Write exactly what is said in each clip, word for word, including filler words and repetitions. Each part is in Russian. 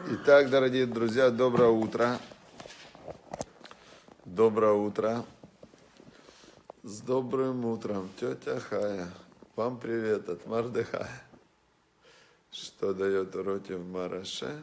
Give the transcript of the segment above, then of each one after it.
Итак, дорогие друзья, доброе утро. Доброе утро. С добрым утром, тетя Хая. Вам привет от Мардыхая. Что дает уроки в Мараше?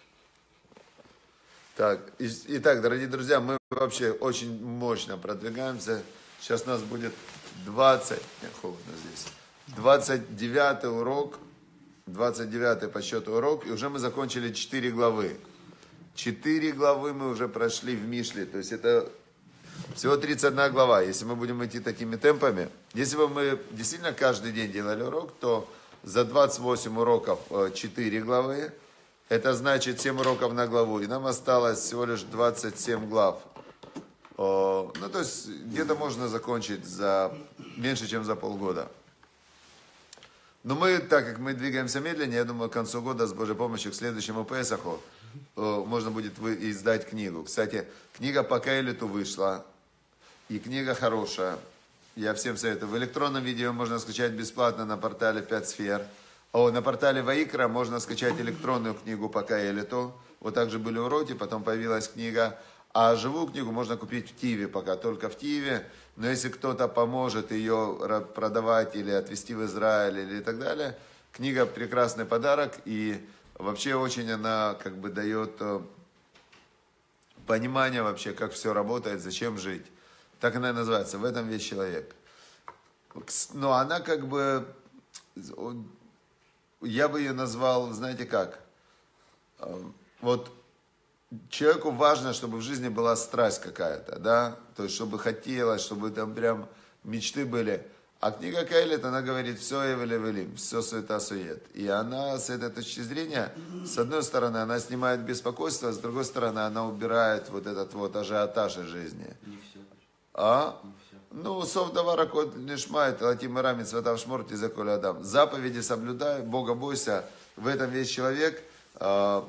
Так, итак, дорогие друзья, мы вообще очень мощно продвигаемся. Сейчас у нас будет двадцать, не, холодно здесь, двадцать девятый урок, двадцать девятый по счету урок, и уже мы закончили четыре главы. четыре главы мы уже прошли в Мишле, то есть это всего тридцать одна глава. Если мы будем идти такими темпами, если бы мы действительно каждый день делали урок, то за двадцать восемь уроков четыре главы, это значит семь уроков на главу, и нам осталось всего лишь двадцать семь глав. Ну, то есть где-то можно закончить за меньше, чем за полгода. Но мы, так как мы двигаемся медленнее, я думаю, к концу года с Божьей помощью, к следующему Песаху, можно будет издать книгу. Кстати, книга по Каэлиту вышла, и книга хорошая. Я всем советую. В электронном виде ее можно скачать бесплатно на портале пять сфер. О, на портале Ваикра можно скачать электронную книгу по Каэлиту. Вот так же были уроки, потом появилась книга. А живую книгу можно купить в Киеве пока, только в Киеве. Но если кто-то поможет ее продавать или отвезти в Израиль или так далее, книга прекрасный подарок. И вообще очень она как бы дает понимание вообще, как все работает, зачем жить. Так она и называется, в этом весь человек. Но она как бы, я бы ее назвал, знаете как, вот человеку важно, чтобы в жизни была страсть какая-то, да, то есть чтобы хотелось, чтобы там прям мечты были. А книга Каэлит, она говорит, все евелевелим, все суета-сует. И она с этой точки зрения, с одной стороны, она снимает беспокойство, с другой стороны, она убирает вот этот вот ажиотаж из жизни. Не все. А? Ну, сов давара код нишмайт, латим ирами цветав шморти за коля адам. Заповеди соблюдай, Бога бойся, в этом весь человек. А,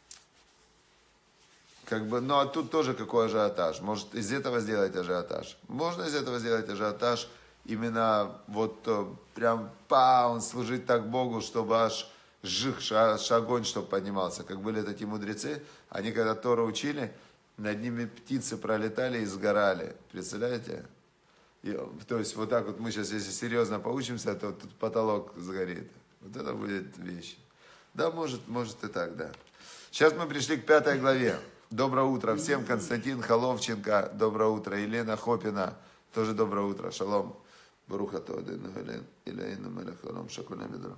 как бы, ну, а тут тоже какой ажиотаж. Может, из этого сделать ажиотаж? Можно из этого сделать ажиотаж, именно вот прям паун, служить так Богу, чтобы аж жих, аж огонь, чтобы поднимался. Как были такие мудрецы, они когда Тору учили, над ними птицы пролетали и сгорали. Представляете? И, то есть вот так вот мы сейчас, если серьезно поучимся, то тут потолок сгорит. Вот это будет вещь. Да, может, может и так, да. Сейчас мы пришли к пятой главе. Доброе утро всем. Константин Холовченко. Доброе утро. Елена Хопина. Тоже доброе утро. Шалом. Баруха Тоадыну Элен. Илейну Мелех Халом Шакуна Медро.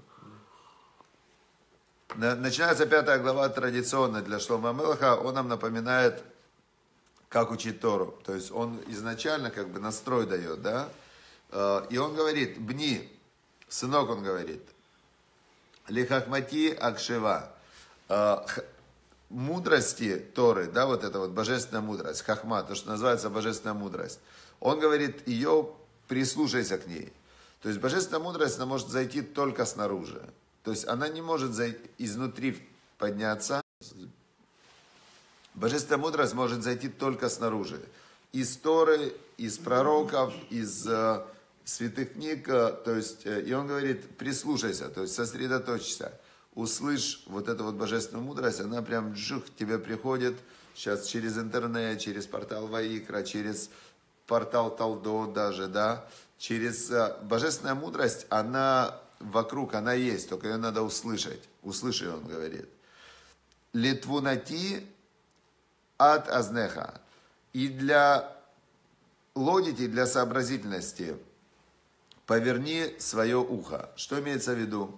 Начинается пятая глава традиционно для Шломо Амелеха. Он нам напоминает, как учить Тору. То есть он изначально как бы настрой дает, да. И он говорит, бни, сынок, он говорит, лихахмати акшева, мудрости Торы, да, вот это вот божественная мудрость, хахма, то, что называется божественная мудрость. Он говорит, ее прислушайся к ней. То есть божественная мудрость, она может зайти только снаружи. То есть она не может зайти, изнутри подняться. Божественная мудрость может зайти только снаружи. Из Торы, из пророков, из э, святых книг. Э, то есть, э, и он говорит, прислушайся, то есть сосредоточься. Услышь вот эту вот божественную мудрость, она прям джух, к тебе приходит сейчас через интернет, через портал Ваикра, через портал Талдо даже, да. Через э, божественная мудрость, она вокруг, она есть, только ее надо услышать. Услыши, он говорит. Литвунати ад азнеха. И для логики, для сообразительности поверни свое ухо. Что имеется в виду?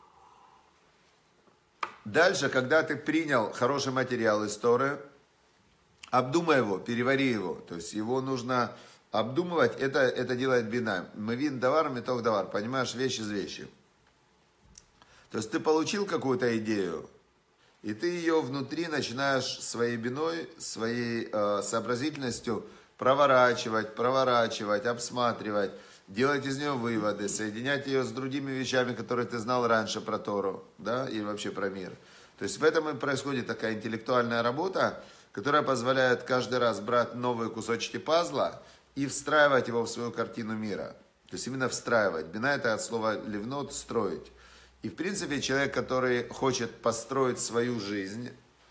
Дальше, когда ты принял хороший материал из Торы, обдумай его, перевари его. То есть его нужно обдумывать. Это, это делает бина. Мывин давар, метох давар. Понимаешь, вещь из вещи. То есть ты получил какую-то идею, и ты ее внутри начинаешь своей биной, своей э, сообразительностью проворачивать, проворачивать, обсматривать, делать из нее выводы, соединять ее с другими вещами, которые ты знал раньше про Тору, да, и вообще про мир. То есть в этом и происходит такая интеллектуальная работа, которая позволяет каждый раз брать новые кусочки пазла и встраивать его в свою картину мира. То есть именно встраивать. Бина это от слова ливнот, строить. И в принципе человек, который хочет построить свою жизнь,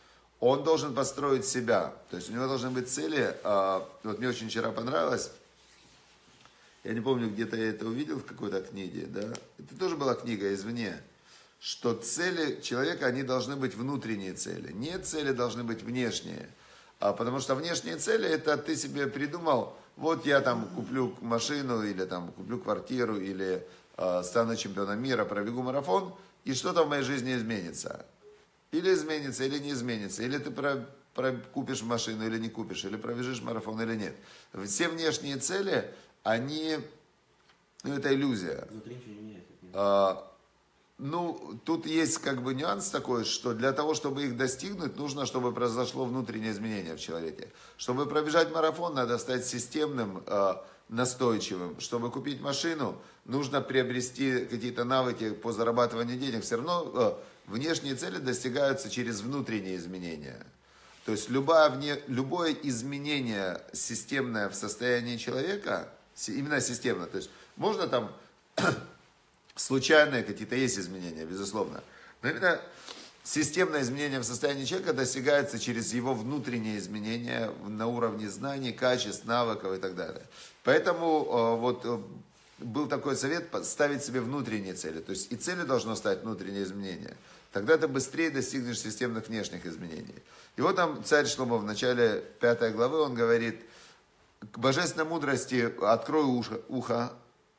он должен построить себя. То есть у него должны быть цели. Вот мне очень вчера понравилось. Я не помню, где-то я это увидел в какой-то книге. Да? Это тоже была книга извне. Что цели человека, они должны быть внутренние цели. Не цели должны быть внешние. А потому что внешние цели, это ты себе придумал, вот я там куплю машину, или там куплю квартиру, или э, стану чемпионом мира, пробегу марафон, и что-то в моей жизни изменится. Или изменится, или не изменится. Или ты про, про, купишь машину, или не купишь, или пробежишь марафон, или нет. Все внешние цели, они, ну это иллюзия. Внутри ничего не меняется. А, ну, тут есть как бы нюанс такой, что для того, чтобы их достигнуть, нужно, чтобы произошло внутреннее изменение в человеке. Чтобы пробежать марафон, надо стать системным, э, настойчивым. Чтобы купить машину, нужно приобрести какие-то навыки по зарабатыванию денег. Все равно э, внешние цели достигаются через внутренние изменения. То есть любое, вне, любое изменение системное в состоянии человека, именно системно, то есть можно там... Случайные какие-то есть изменения, безусловно. Но именно системное изменение в состоянии человека достигается через его внутренние изменения на уровне знаний, качеств, навыков и так далее. Поэтому вот был такой совет ставить себе внутренние цели. То есть и целью должно стать внутреннее изменение. Тогда ты быстрее достигнешь системных внешних изменений. И вот там царь Шломо в начале пятой главы, он говорит, к божественной мудрости открой ухо, ухо.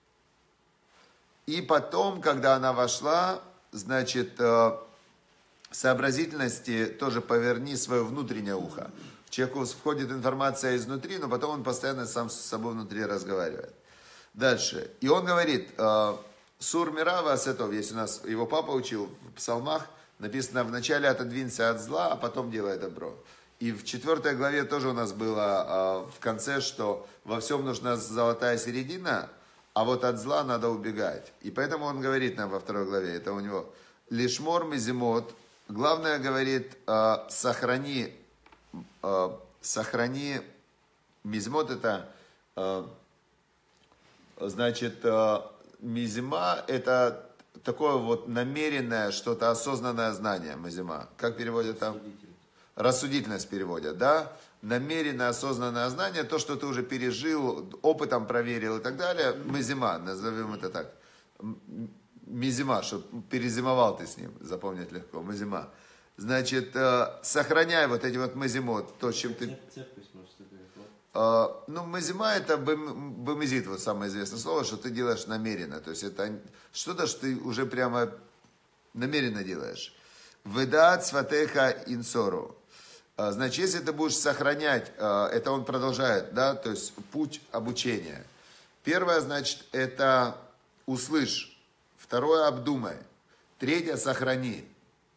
И потом, когда она вошла, значит, сообразительности тоже поверни свое внутреннее ухо. В человеку входит информация изнутри, но потом он постоянно сам с собой внутри разговаривает. Дальше. И он говорит, Сур Мирава Асетов, если у нас его папа учил в псалмах, написано вначале отодвинься от зла, а потом делай добро. И в четвертой главе тоже у нас было в конце, что во всем нужна золотая середина, а вот от зла надо убегать. И поэтому он говорит нам во второй главе, это у него, лишмор мизимот, главное, говорит, э, сохрани, э, сохрани, мизимот это, э, значит, э, мизима это такое вот намеренное, что-то осознанное знание, мизима. Как переводят там? Рассудительность переводят, да? Намеренное, осознанное знание, то, что ты уже пережил, опытом проверил и так далее, мизима, назовем это так. Мизима, чтобы перезимовал ты с ним, запомнить легко, мизима. Значит, сохраняй вот эти вот мизимот, то, чем ты... Цепкость, может, Uh, ну, мазима это бемезит, вот самое известное слово, что ты делаешь намеренно. То есть это что-то, что ты уже прямо намеренно делаешь. Ведат сватеха инсору. Uh, значит, если ты будешь сохранять, uh, это он продолжает, да, то есть путь обучения. Первое, значит, это услышь. Второе, обдумай. Третье, сохрани.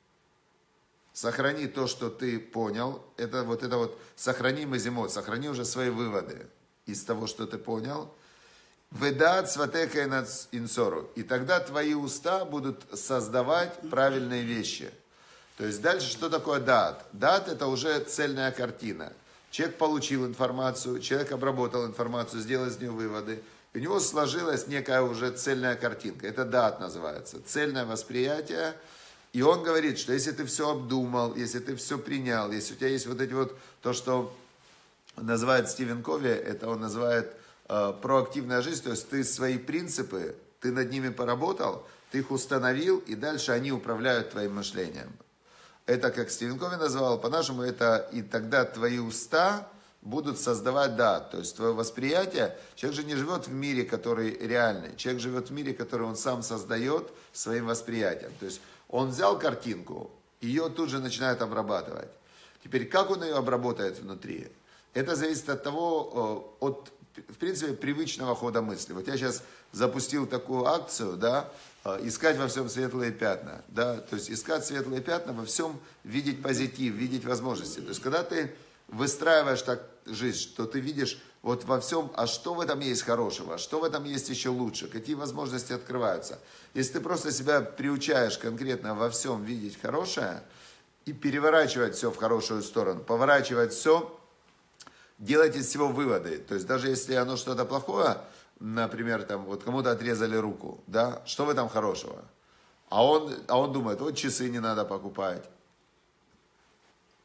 Сохрани то, что ты понял. Это вот это вот сохрани мазимот, сохрани уже свои выводы из того, что ты понял. Ведат сватеха инсору. И тогда твои уста будут создавать правильные вещи. То есть дальше что такое дат? Дат это уже цельная картина. Человек получил информацию, человек обработал информацию, сделал из нее выводы. У него сложилась некая уже цельная картинка. Это дат называется. Цельное восприятие. И он говорит, что если ты все обдумал, если ты все принял, если у тебя есть вот эти вот, то, что называет Стивен Кови, это он называет э, проактивная жизнь, то есть ты свои принципы, ты над ними поработал, ты их установил, и дальше они управляют твоим мышлением. Это, как Стивен Кови назвал, по-нашему, это и тогда твои уста будут создавать дат, то есть твое восприятие. Человек же не живет в мире, который реальный, человек живет в мире, который он сам создает своим восприятием. То есть он взял картинку, ее тут же начинает обрабатывать. Теперь, как он ее обработает внутри? Это зависит от того, от, в принципе, привычного хода мысли. Вот я сейчас запустил такую акцию, да, искать во всем светлые пятна, да, то есть искать светлые пятна во всем, видеть позитив, видеть возможности. То есть, когда ты выстраиваешь так жизнь, что ты видишь вот во всем, а что в этом есть хорошего, а что в этом есть еще лучше, какие возможности открываются. Если ты просто себя приучаешь конкретно во всем видеть хорошее и переворачивать все в хорошую сторону, поворачивать все, делать из всего выводы. То есть даже если оно что-то плохое, например, там, вот кому-то отрезали руку, да, что в этом хорошего? А он, а он думает, вот часы не надо покупать.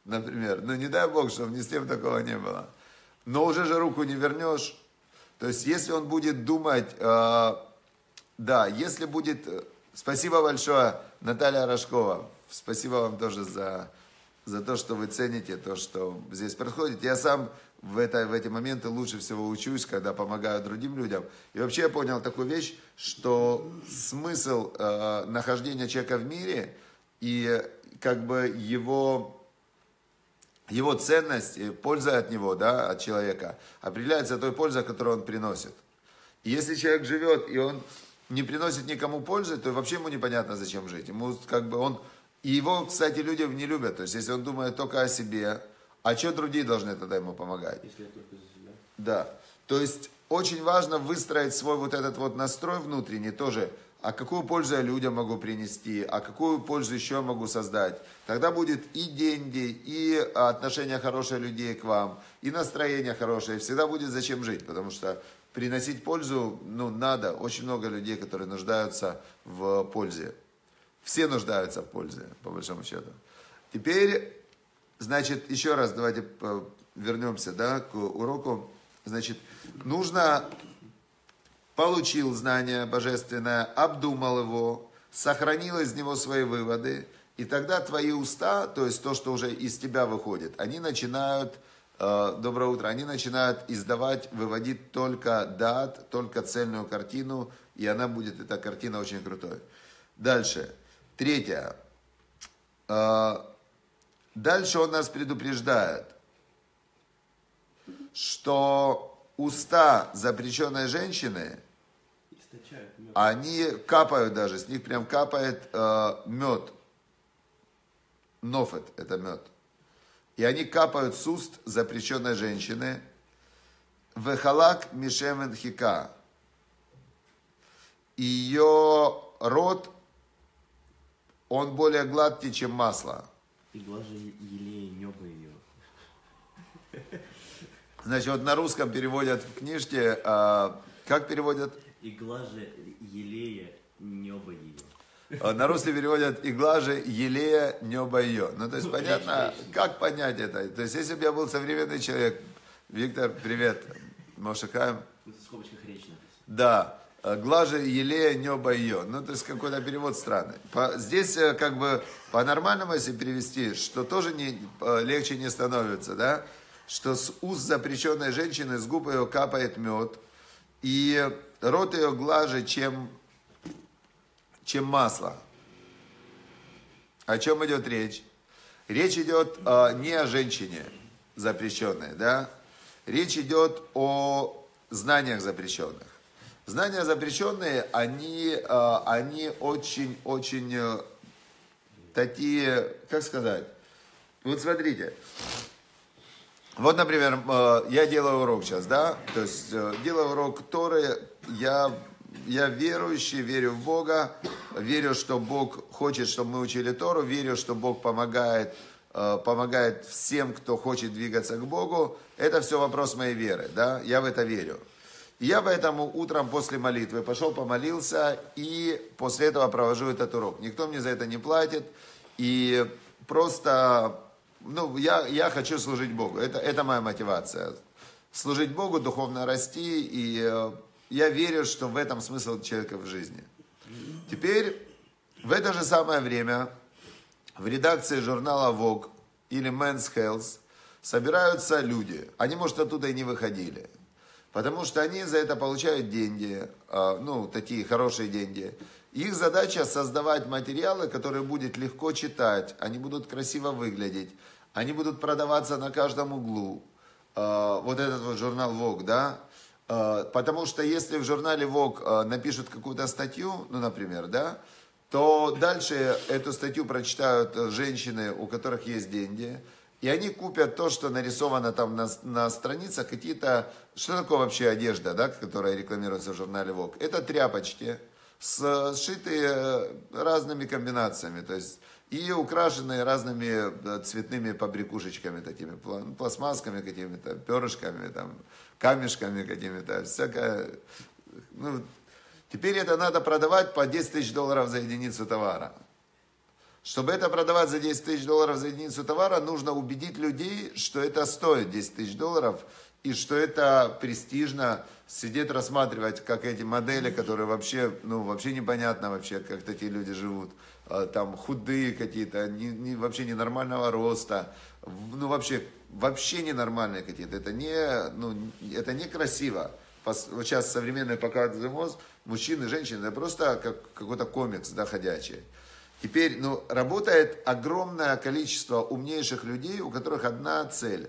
например. Ну, не дай бог, чтобы ни с тем такого не было. Но уже же руку не вернешь. То есть, если он будет думать, э, да, если будет... Спасибо большое, Наталья Рожкова. Спасибо вам тоже за, за то, что вы цените то, что здесь происходит. Я сам в, это, в эти моменты лучше всего учусь, когда помогаю другим людям. И вообще я понял такую вещь, что смысл э, нахождения человека в мире и как бы его... Его ценность, польза от него, да, от человека, определяется той пользой, которую он приносит. И если человек живет, и он не приносит никому пользы, то вообще ему непонятно, зачем жить. Ему как бы он... И его, кстати, люди не любят. То есть, если он думает только о себе, а что другие должны тогда ему помогать? Если только за себя. Да. То есть, очень важно выстроить свой вот этот вот настрой внутренний тоже. А какую пользу я людям могу принести, а какую пользу еще могу создать. Тогда будет и деньги, и отношение хорошее людей к вам, и настроение хорошее. Всегда будет зачем жить, потому что приносить пользу, ну, надо. Очень много людей, которые нуждаются в пользе. Все нуждаются в пользе, по большому счету. Теперь, значит, еще раз давайте вернемся, да, к уроку. Значит, нужно... Получил знание божественное, обдумал его, сохранил из него свои выводы, и тогда твои уста, то есть то, что уже из тебя выходит, они начинают, э, доброе утро, они начинают издавать, выводить только дат, только цельную картину, и она будет, эта картина очень крутой. Дальше, третье. Э, дальше он нас предупреждает, что... Уста запрещенной женщины, они капают даже, с них прям капает э, мед. Нофет, это мед. И они капают с уст запрещенной женщины. Вехалак мишемен хика. Ее рот, он более гладкий, чем масло. И глаже елея неба ее. Значит, вот на русском переводят в книжке, а, как переводят? Игла же елея небо ее. На русский переводят игла же елея небо ее. Ну, то есть, понятно, как понять это? То есть, если бы я был современный человек, Виктор, привет, Мошехаем. В скобочках речь написано. Да, глаже елея небо ее. Ну, то есть, какой-то перевод странный. По, здесь, как бы, по-нормальному, если перевести, что тоже не, легче не становится, да? Что с уст запрещенной женщины, с губ ее капает мед, и рот ее глаже, чем, чем масло. О чем идет речь? Речь идет э, не о женщине запрещенной, да? Речь идет о знаниях запрещенных. Знания запрещенные, они, э, они очень-очень э, такие, как сказать, вот смотрите. Вот, например, я делаю урок сейчас, да, то есть делаю урок Торы, я, я верующий, верю в Бога, верю, что Бог хочет, чтобы мы учили Тору, верю, что Бог помогает, помогает всем, кто хочет двигаться к Богу. Это все вопрос моей веры, да, я в это верю. И я поэтому утром после молитвы пошел, помолился, и после этого провожу этот урок. Никто мне за это не платит, и просто... Ну, я, я хочу служить Богу. Это, это моя мотивация. Служить Богу, духовно расти. И э, я верю, что в этом смысл человека в жизни. Теперь, в это же самое время, в редакции журнала Vogue или Men's Health собираются люди. Они, может, оттуда и не выходили. Потому что они за это получают деньги. Э, ну, такие хорошие деньги. Их задача создавать материалы, которые будет легко читать, они будут красиво выглядеть, они будут продаваться на каждом углу. Вот этот вот журнал Vogue, да? Потому что если в журнале Vogue напишут какую-то статью, ну, например, да, то дальше эту статью прочитают женщины, у которых есть деньги, и они купят то, что нарисовано там на, на страницах, какие-то... Что такое вообще одежда, да, которая рекламируется в журнале Vogue? Это тряпочки, сшитые разными комбинациями, то есть и украшенные разными цветными побрякушечками такими, пластмасскими какими-то, перышками, там, камешками какими-то, всякое. Ну, теперь это надо продавать по десять тысяч долларов за единицу товара. Чтобы это продавать за десять тысяч долларов за единицу товара, нужно убедить людей, что это стоит десять тысяч долларов, и что это престижно, сидеть рассматривать, как эти модели, которые вообще, ну, вообще непонятно вообще, как такие люди живут, там худые какие-то, не, не, вообще ненормального роста, ну, вообще, вообще ненормальные какие-то, это не, ну, это не красиво. Вот сейчас современный показывает мост, мужчины, женщины, это просто как какой-то комикс, да, ходячий. Теперь, ну, работает огромное количество умнейших людей, у которых одна цель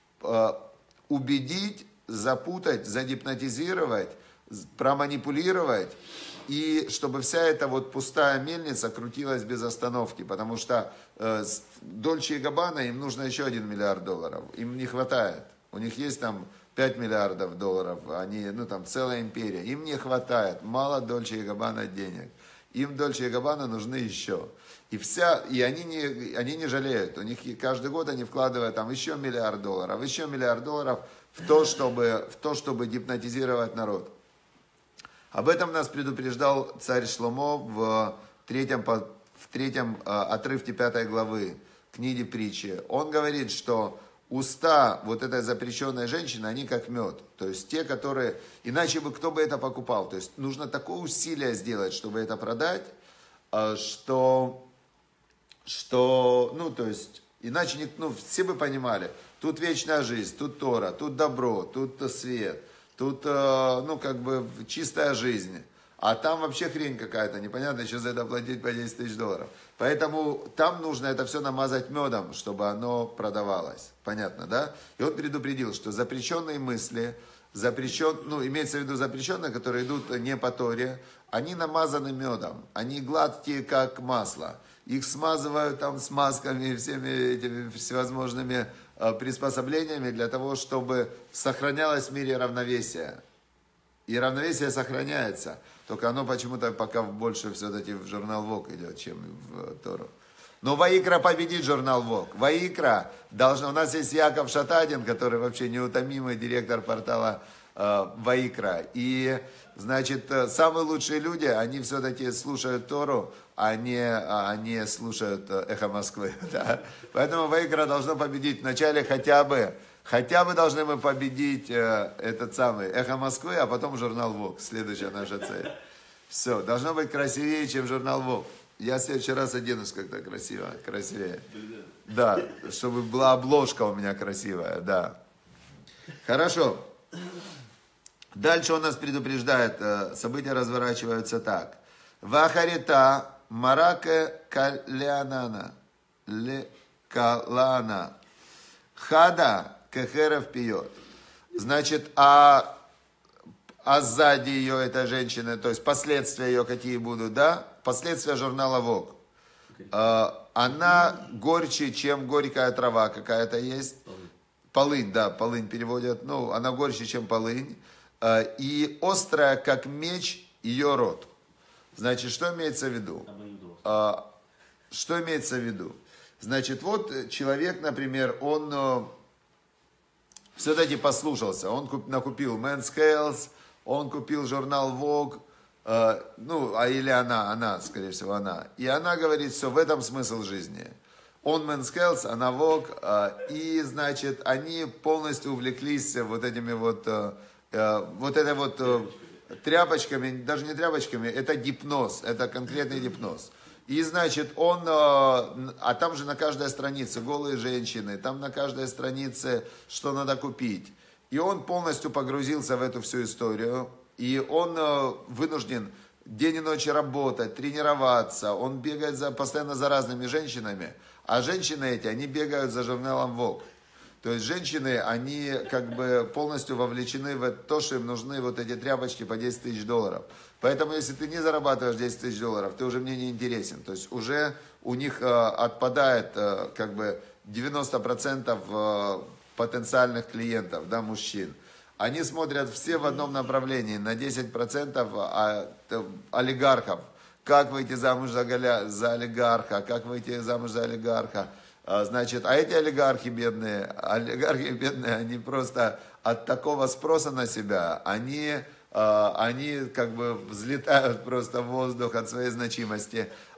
– убедить, запутать, задипнотизировать, проманипулировать, и чтобы вся эта вот пустая мельница крутилась без остановки, потому что э, Дольче и Габбана, им нужно еще один миллиард долларов, им не хватает, у них есть там пять миллиардов долларов, они, ну там целая империя, им не хватает, мало Дольче и Габбана денег, им Дольче и Габбана нужны еще. И, вся, и они, не, они не жалеют, у них каждый год они вкладывают там еще миллиард долларов, еще миллиард долларов в то, чтобы, в то, чтобы гипнотизировать народ. Об этом нас предупреждал царь Шломо в третьем, в третьем отрывке пятой главы книги Притчи. Он говорит, что уста вот этой запрещенной женщины, они как мед. То есть те, которые... Иначе бы кто бы это покупал? То есть нужно такое усилие сделать, чтобы это продать, что... что ну, то есть, иначе ну, все бы понимали, тут вечная жизнь, тут Тора, тут добро, тут свет, тут, ну, как бы, чистая жизнь. А там вообще хрень какая-то, непонятно, еще за это платить по десять тысяч долларов. Поэтому там нужно это все намазать медом, чтобы оно продавалось. Понятно, да? И он предупредил, что запрещенные мысли, запрещен, ну, имеется в виду запрещенные, которые идут не по Торе, они намазаны медом, они гладкие, как масло. Их смазывают там смазками, всеми этими всевозможными э, приспособлениями для того, чтобы сохранялось в мире равновесие. И равновесие сохраняется, только оно почему-то пока больше все-таки в журнал Vogue идет, чем в Тору. Но Ваикра победит журнал Vogue. Ваикра должна... У нас есть Яков Шатадин, который вообще неутомимый директор портала э, Ваикра. И, значит, самые лучшие люди, они все-таки слушают Тору, а не, а не слушают Эхо Москвы. Да? Поэтому Ваикра должно победить вначале хотя бы... Хотя бы должны мы победить э, этот самый Эхо Москвы, а потом журнал Vogue. Следующая наша цель. Все, должно быть красивее, чем журнал Vogue. Я в следующий раз оденусь как-то красиво, красивее. Да, чтобы была обложка у меня красивая, да. Хорошо. Дальше он нас предупреждает, э, события разворачиваются так. Вахарита мараке калянана ле калана хада кехеров пьет. Значит, а, а сзади ее эта женщина, то есть последствия ее какие будут, да? Последствия журнала Vogue. А, она горче, чем горькая трава какая-то есть. Полынь. Полынь, да, полынь переводят. Ну, она горче, чем полынь. А, и острая, как меч, ее рот. Значит, что имеется в виду? А, что имеется в виду? Значит, вот человек, например, он все-таки послушался, он куп, накупил Men's Health, он купил журнал Vogue, э, ну, а или она, она, скорее всего, она. И она говорит, все, в этом смысл жизни. Он Men's Health, она Vogue, э, и, значит, они полностью увлеклись вот этими вот, э, э, вот этой вот э, тряпочками, даже не тряпочками, это гипноз, это конкретный гипноз. И, значит, он, а там же на каждой странице голые женщины, там на каждой странице, что надо купить. И он полностью погрузился в эту всю историю, и он вынужден день и ночь работать, тренироваться, он бегает за, постоянно за разными женщинами, а женщины эти, они бегают за журналом Vogue. То есть женщины, они как бы полностью вовлечены в то, что им нужны вот эти тряпочки по десять тысяч долларов. Поэтому, если ты не зарабатываешь десять тысяч долларов, ты уже мне не интересен. То есть уже у них э, отпадает э, как бы девяносто процентов э, потенциальных клиентов, да, мужчин. Они смотрят все в одном направлении, на десять процентов а, э, олигархов. Как выйти замуж за, голя, за олигарха, как выйти замуж за олигарха. Значит, а эти олигархи бедные, олигархи бедные, они просто от такого спроса на себя, они, они как бы взлетают просто в воздух от своей значимости.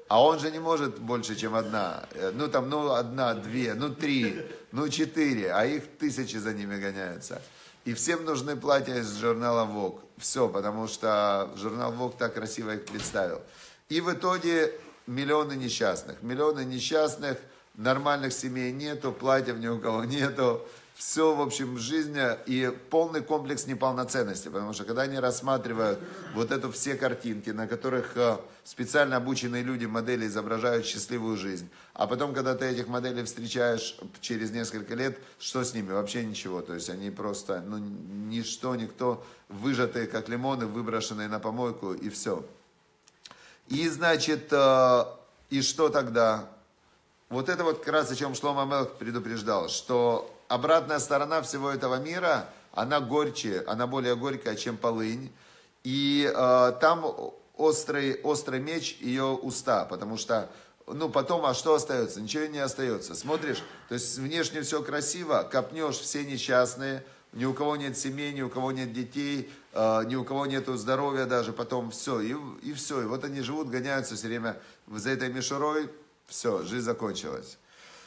А он же не может больше, чем одна. Ну, там, ну, одна, две, ну, три, ну, четыре. А их тысячи за ними гоняются. И всем нужны платья из журнала Vogue. Все, потому что журнал Vogue так красиво их представил. И в итоге миллионы несчастных. Миллионы несчастных, нормальных семей нету, платьев ни у кого нету. Все, в общем, жизнь и полный комплекс неполноценности. Потому что когда они рассматривают вот эту все картинки, на которых специально обученные люди, модели изображают счастливую жизнь. А потом, когда ты этих моделей встречаешь через несколько лет, что с ними? Вообще ничего. То есть они просто, ну, ничто, никто, выжатые как лимоны, выброшенные на помойку и все. И, значит, и что тогда? Вот это вот как раз о чем Шломо Амелех предупреждал, что обратная сторона всего этого мира, она горче, она более горькая, чем полынь. И э, там острый, острый меч ее уста, потому что, ну, потом, а что остается? Ничего не остается. Смотришь, то есть внешне все красиво, копнешь, все несчастные, ни у кого нет семей, ни у кого нет детей, э, ни у кого нет здоровья даже, потом все, и, и все. И вот они живут, гоняются все время за этой мишурой, все, жизнь закончилась.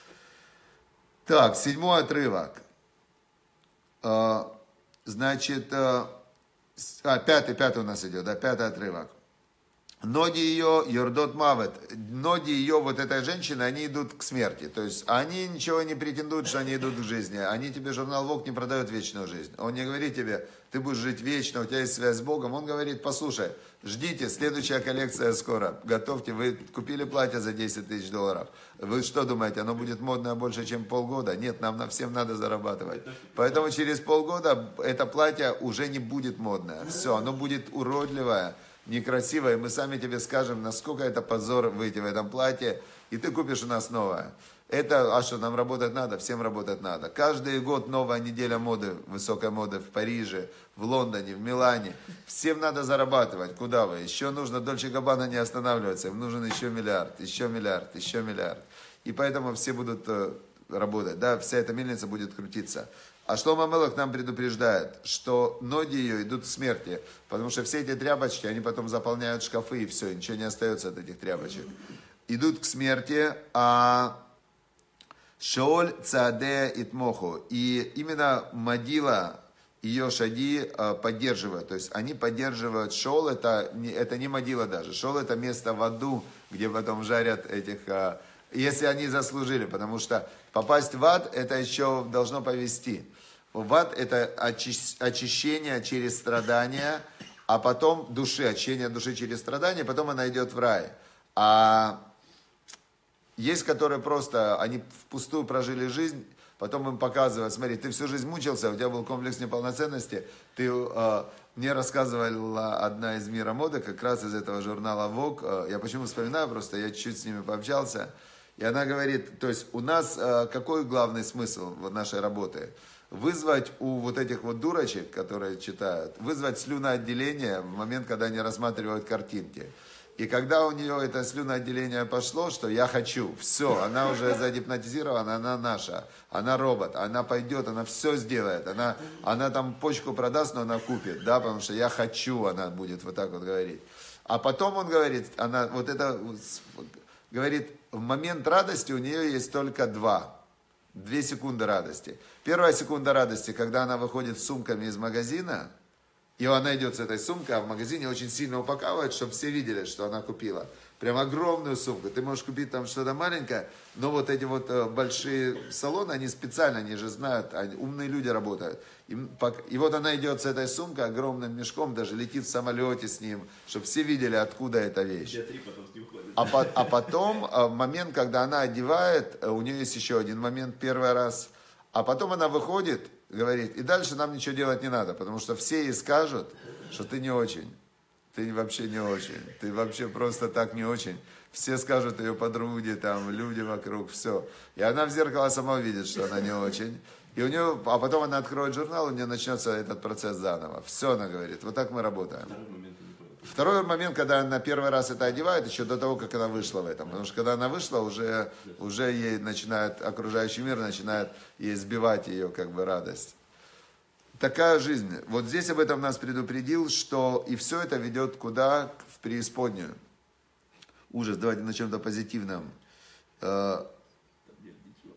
Так, седьмой отрывок. Э, значит, э, а, пятый, пятый у нас идет, да, пятый отрывок. Ноги ее, Йордот Мавет, ноги ее, вот этой женщины, они идут к смерти. То есть они ничего не претендуют, что они идут к жизни. Они тебе, журнал Vogue, не продают вечную жизнь. Он не говорит тебе, ты будешь жить вечно, у тебя есть связь с Богом. Он говорит, послушай, ждите, следующая коллекция скоро. Готовьте, вы купили платье за десять тысяч долларов. Вы что думаете, оно будет модное больше, чем полгода? Нет, нам на всем надо зарабатывать. Поэтому через полгода это платье уже не будет модное. Все, оно будет уродливое, некрасиво, и мы сами тебе скажем, насколько это позор выйти в этом платье, и ты купишь у нас новое. Это, а что, нам работать надо? Всем работать надо. Каждый год новая неделя моды, высокой моды в Париже, в Лондоне, в Милане. Всем надо зарабатывать. Куда вы? Еще нужно, Дольче Габбана не останавливаться, им нужен еще миллиард, еще миллиард, еще миллиард. И поэтому все будут э, работать, да, вся эта мельница будет крутиться. А Шломо Амелех нам предупреждает, что ноги ее идут к смерти, потому что все эти тряпочки, они потом заполняют шкафы, и все, ничего не остается от этих тряпочек. Идут к смерти, а Шеоль Цааде Итмоху. И именно Мадила, ее шади поддерживают. То есть они поддерживают Шеол, это не, это не Мадила даже. Шеол это место в аду, где потом жарят этих... Если они заслужили, потому что попасть в ад, это еще должно повести. В ад это очищение через страдания, а потом души, очищение души через страдания, потом она идет в рай. А есть, которые просто, они впустую прожили жизнь, потом им показывают, смотри, ты всю жизнь мучился, у тебя был комплекс неполноценности, ты, э, мне рассказывала одна из мира моды, как раз из этого журнала Vogue, э, я почему вспоминаю, просто я чуть-чуть с ними пообщался, и она говорит, то есть у нас э, какой главный смысл нашей работы? Вызвать у вот этих вот дурочек, которые читают, вызвать слюноотделение в момент, когда они рассматривают картинки. И когда у нее это слюноотделение пошло, что я хочу, все, она уже загипнотизирована, она наша, она робот, она пойдет, она все сделает, она, она там почку продаст, но она купит, да, потому что я хочу, она будет вот так вот говорить. А потом он говорит, она вот это, говорит, в момент радости у нее есть только два. Две секунды радости. Первая секунда радости, когда она выходит с сумками из магазина, и она идет с этой сумкой, а в магазине очень сильно упаковывают, чтобы все видели, что она купила. Прям огромную сумку. Ты можешь купить там что-то маленькое, но вот эти вот большие салоны, они специально, они же знают, они, умные люди работают. И, и вот она идет с этой сумкой, огромным мешком, даже летит в самолете с ним, чтобы все видели, откуда эта вещь. А, по, а потом, в момент, когда она одевает, у нее есть еще один момент, первый раз, а потом она выходит, говорит, и дальше нам ничего делать не надо, потому что все ей скажут, что ты не очень. Ты вообще не очень. Ты вообще просто так не очень. Все скажут ее подруги, там, люди вокруг, все. И она в зеркало сама увидит, что она не очень. И у нее, а потом она откроет журнал, у нее начнется этот процесс заново. Все, она говорит. Вот так мы работаем. Второй момент, когда она первый раз это одевает, еще до того, как она вышла в этом. Потому что когда она вышла, уже, уже ей начинает, окружающий мир начинает ей сбивать ее как бы радость. Такая жизнь. Вот здесь об этом нас предупредил, что и все это ведет куда? В преисподнюю. ужас, давайте на чем-то позитивном. Э, Нет, ничего.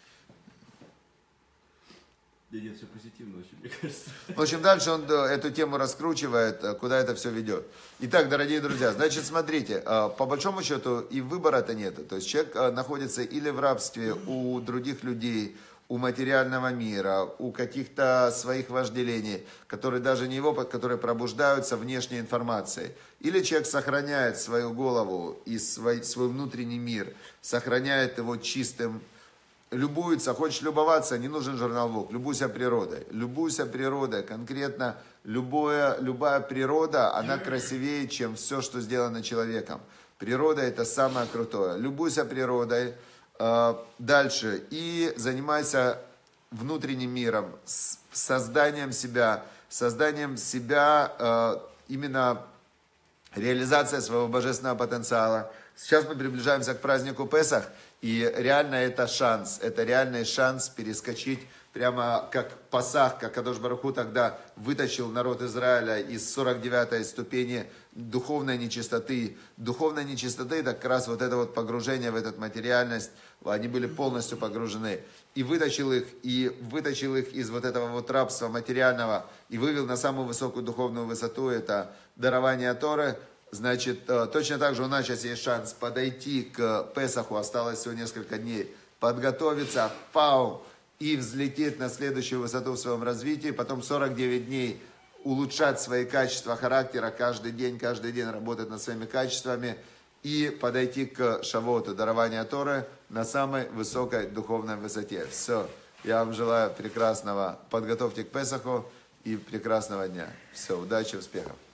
Да нет, все позитивно очень, мне кажется. В общем, дальше он эту тему раскручивает, куда это все ведет. Итак, дорогие друзья, значит, смотрите, по большому счету и выбора-то нет. То есть человек находится или в рабстве у других людей, у материального мира, у каких-то своих вожделений, которые даже не его, которые пробуждаются внешней информацией. Или человек сохраняет свою голову и свой, свой внутренний мир, сохраняет его чистым, любуется, хочешь любоваться, не нужен журнал Vogue, любуйся природой. Любуйся природой, конкретно любое, любая природа, она красивее, чем все, что сделано человеком. Природа это самое крутое. Любуйся природой. Дальше. И занимайся внутренним миром, созданием себя, созданием себя, именно реализация своего божественного потенциала. Сейчас мы приближаемся к празднику Песах, и реально это шанс, это реальный шанс перескочить прямо как Пасах, как Кадош Барух Ху тогда вытащил народ Израиля из сорок девятой ступени духовной нечистоты. Духовной нечистоты это как раз вот это вот погружение в эту материальность, они были полностью погружены. И вытащил их, и вытащил их из вот этого вот рабства материального, и вывел на самую высокую духовную высоту, это дарование Торы. Значит, точно так же у нас сейчас есть шанс подойти к Песаху, осталось всего несколько дней, подготовиться, пау, и взлететь на следующую высоту в своем развитии, потом сорок девять дней улучшать свои качества характера, каждый день, каждый день работать над своими качествами, и подойти к Шавуоту, дарованию Торы, на самой высокой духовной высоте. Все, я вам желаю прекрасного, подготовьте к Песаху и прекрасного дня. Все, удачи, успехов.